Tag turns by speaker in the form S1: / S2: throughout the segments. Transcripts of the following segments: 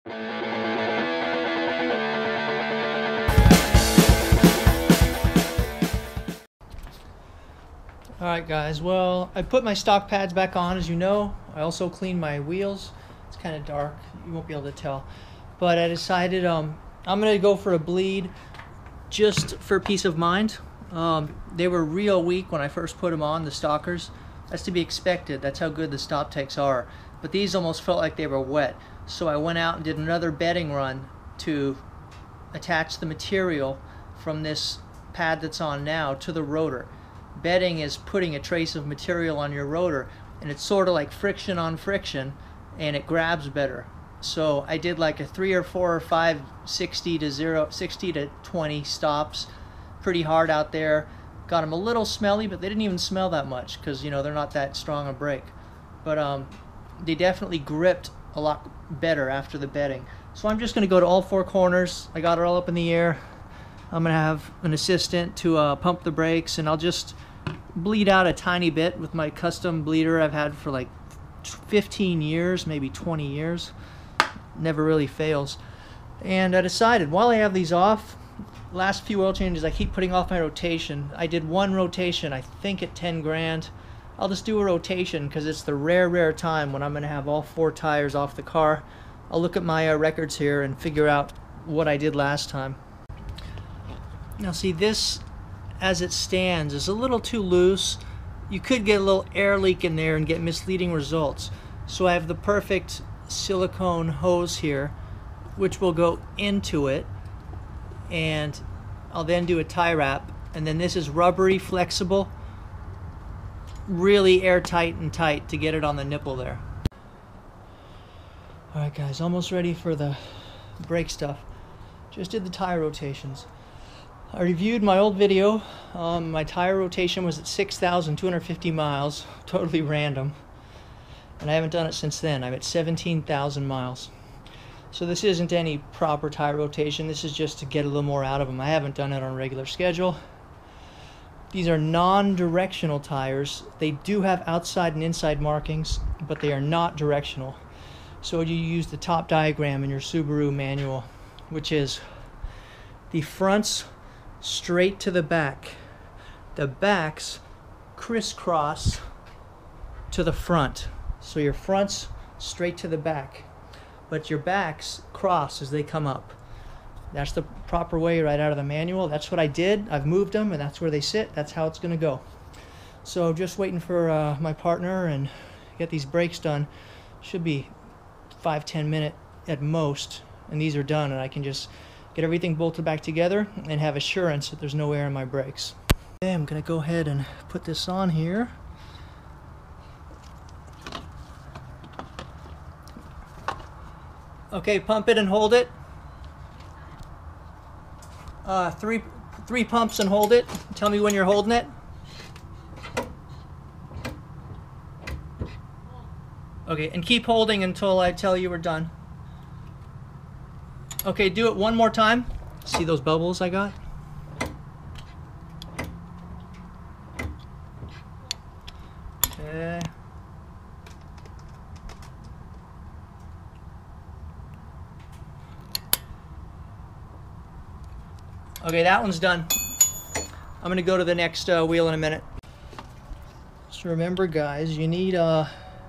S1: Alright guys, well, I put my stock pads back on, as you know. I also cleaned my wheels. It's kind of dark, you won't be able to tell. But I decided I'm going to go for a bleed just for peace of mind. They were real weak when I first put them on, the stalkers. That's to be expected, that's how good the stop takes are. But these almost felt like they were wet. So I went out and did another bedding run to attach the material from this pad that's on now to the rotor. Bedding is putting a trace of material on your rotor, and it's sort of like friction on friction, and it grabs better. So I did like a 3 or 4 or 5 60 to 20 stops, pretty hard out there. Got them a little smelly, but they didn't even smell that much because, you know, they're not that strong a brake. But they definitely gripped a lot better after the bedding. So I'm just going to go to all 4 corners. I got it all up in the air. I'm going to have an assistant to pump the brakes, and I'll just bleed out a tiny bit with my custom bleeder I've had for like 15 years, maybe 20 years. Never really fails. And I decided, while I have these off, last few oil changes I keep putting off my rotation. I did 1 rotation, I think at 10 grand. I'll just do a rotation because it's the rare time when I'm going to have all 4 tires off the car. I'll look at my records here and figure out what I did last time. Now see, this as it stands is a little too loose. You could get a little air leak in there and get misleading results. So I have the perfect silicone hose here, which will go into it, and I'll then do a tie wrap, and then this is rubbery, flexible, really airtight and tight to get it on the nipple there. Alright guys, almost ready for the brake stuff. Just did the tire rotations. I reviewed my old video. My tire rotation was at 6,250 miles, totally random. And I haven't done it since then. I'm at 17,000 miles. So this isn't any proper tire rotation. This is just to get a little more out of them. I haven't done it on a regular schedule. These are non-directional tires. They do have outside and inside markings, but they are not directional. So you use the top diagram in your Subaru manual, which is the fronts straight to the back. The backs crisscross to the front. So your fronts straight to the back, but your backs cross as they come up. That's the proper way right out of the manual. That's what I did. I've moved them, and that's where they sit. That's how it's going to go. So just waiting for my partner and get these brakes done. Should be 5-10 minutes at most, and these are done, and I can just get everything bolted back together and have assurance that there's no air in my brakes. Okay, I'm going to go ahead and put this on here. Okay, pump it and hold it. Three pumps and hold it. Tell me when you're holding it. Okay, and keep holding until I tell you we're done. Okay, do it one more time. See those bubbles I got? Okay. Okay, that one's done. I'm going to go to the next wheel in a minute. So remember guys, you need to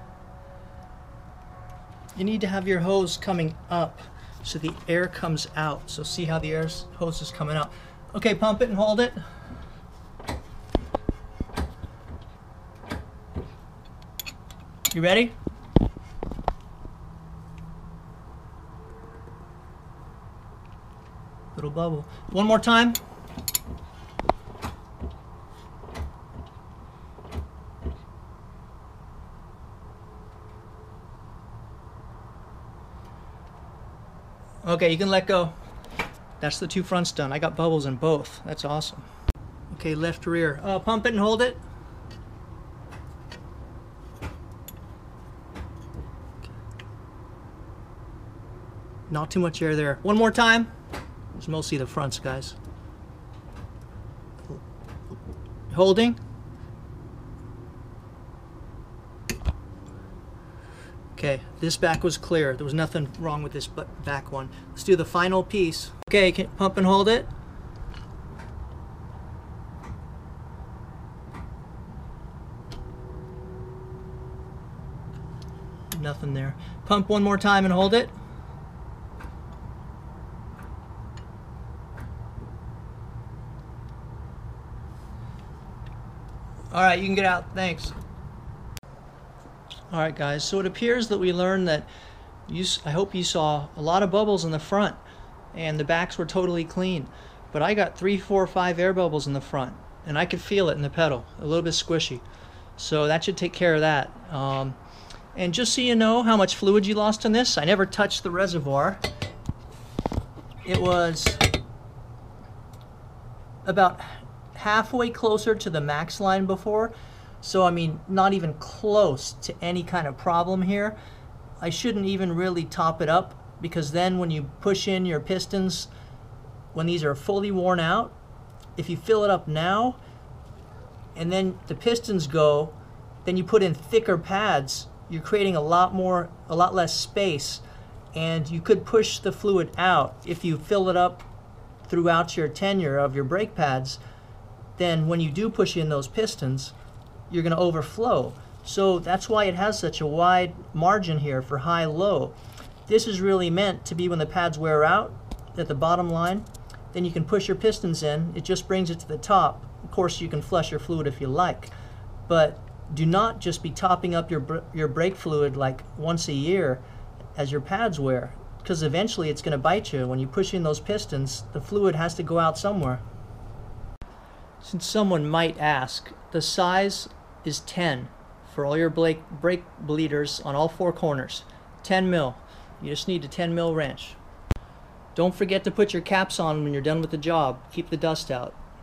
S1: have your hose coming up so the air comes out. So see how the hose is coming out. Okay, pump it and hold it. You ready? Little bubble. One more time. Okay, you can let go. That's the 2 fronts done. I got bubbles in both. That's awesome. Okay, left rear. Pump it and hold it. Not too much air there. One more time. It's mostly the fronts, guys. Holding. Okay. Okay, this back was clear. There was nothing wrong with this back one. Let's do the final piece. Okay, pump and hold it. Nothing there. Pump one more time and hold it. All right, you can get out. Thanks. All right, guys. So it appears that we learned that I hope you saw a lot of bubbles in the front, and the backs were totally clean. But I got 3, 4, 5 air bubbles in the front, and I could feel it in the pedal, a little bit squishy. So that should take care of that. And just so you know how much fluid you lost on this, I never touched the reservoir. It was about halfway closer to the max line before, so I mean not even close to any kind of problem here. I shouldn't even really top it up, because then when you push in your pistons, when these are fully worn out, if you fill it up now and then the pistons go, then you put in thicker pads, you're creating a lot less space, and you could push the fluid out. If you fill it up throughout your tenure of your brake pads, then when you do push in those pistons, you're going to overflow. So that's why it has such a wide margin here for high-low. This is really meant to be when the pads wear out at the bottom line, then you can push your pistons in. It just brings it to the top. Of course, you can flush your fluid if you like, but do not just be topping up your brake fluid like once a year as your pads wear, because eventually it's going to bite you. When you push in those pistons, the fluid has to go out somewhere. Since someone might ask, the size is 10 for all your brake bleeders on all 4 corners. 10 mil. You just need a 10 mil wrench. Don't forget to put your caps on when you're done with the job. Keep the dust out.